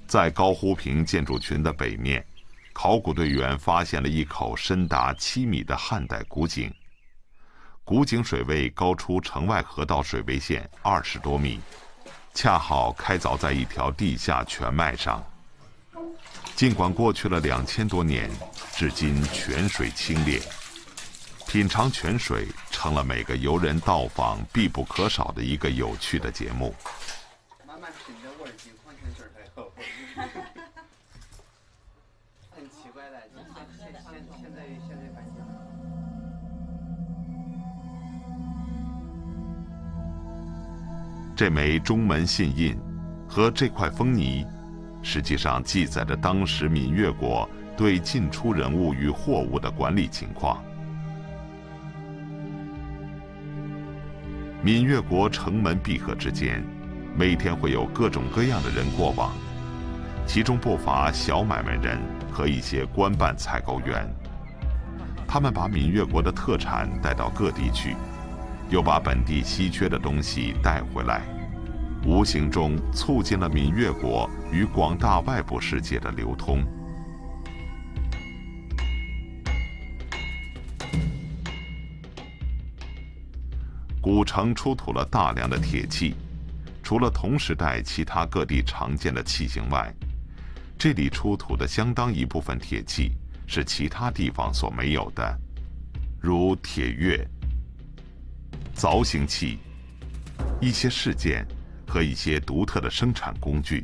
在高湖坪建筑群的北面，考古队员发现了一口深达7米的汉代古井。古井水位高出城外河道水位线20多米，恰好开凿在一条地下泉脉上。尽管过去了2000多年，至今泉水清冽，品尝泉水成了每个游人到访必不可少的一个有趣的节目。 慢慢品着我的金矿泉水才好。很奇怪的，现在发现。 这枚中门信印和这块封泥，实际上记载着当时闽越国对进出人物与货物的管理情况。闽越国城门闭合之间，每天会有各种各样的人过往，其中不乏小买卖人和一些官办采购员。他们把闽越国的特产带到各地去，又把本地稀缺的东西带回来，无形中促进了闽越国与广大外部世界的流通。古城出土了大量的铁器，除了同时代其他各地常见的器型外，这里出土的相当一部分铁器是其他地方所没有的，如铁钺、凿形器、一些饰件和一些独特的生产工具。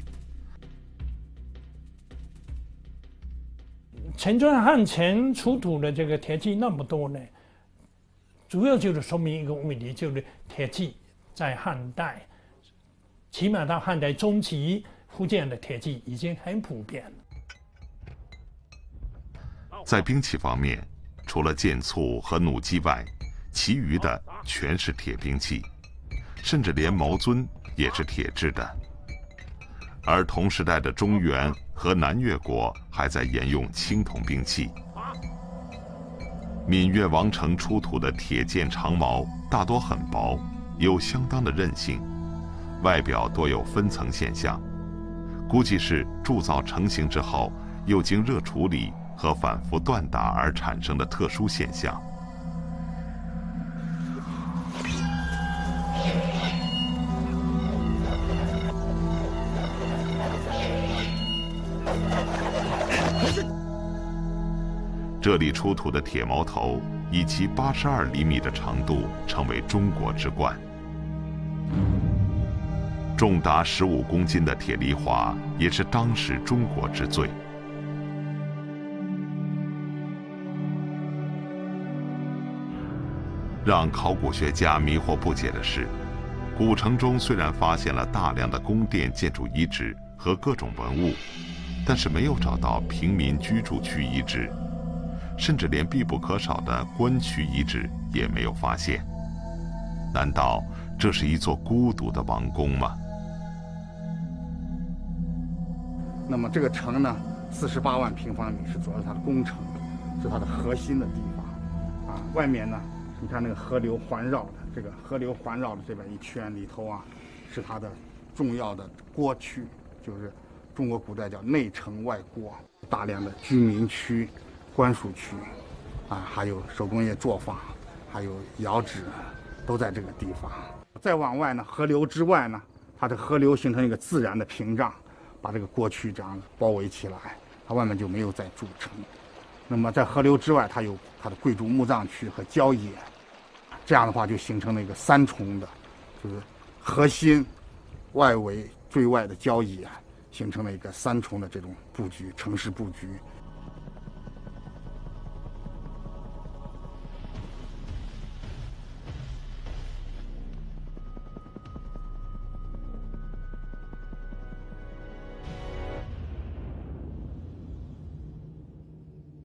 陈庄汉前出土的这个铁器那么多呢，主要就是说明一个问题，就是铁器在汉代，起码到汉代中期，福建的铁器已经很普遍了。 在兵器方面，除了剑簇和弩机外，其余的全是铁兵器，甚至连矛尊也是铁制的。而同时代的中原和南越国还在沿用青铜兵器。闽越王城出土的铁剑长矛大多很薄，有相当的韧性，外表多有分层现象，估计是铸造成型之后又经热处理和反复锻打而产生的特殊现象。这里出土的铁矛头以其82厘米的长度成为中国之冠，重达15公斤的铁犁铧也是当时中国之最。让考古学家迷惑不解的是，古城中虽然发现了大量的宫殿建筑遗址和各种文物，但是没有找到平民居住区遗址，甚至连必不可少的官区遗址也没有发现。难道这是一座孤独的王宫吗？ 那么这个城呢，48万平方米是主要它的宫城，是它的核心的地方。啊，外面呢，你看那个河流环绕的，这个河流环绕的这边一圈里头啊，是它的重要的郭区，就是中国古代叫内城外郭，大量的居民区、官署区，啊，还有手工业作坊，还有窑址，都在这个地方。再往外呢，河流之外呢，它的河流形成一个自然的屏障，把这个郭区这样包围起来，它外面就没有再筑城。那么在河流之外，它有它的贵族墓葬区和郊野，这样的话就形成了一个三重的，就是核心、外围、最外的郊野，形成了一个三重的这种布局，城市布局。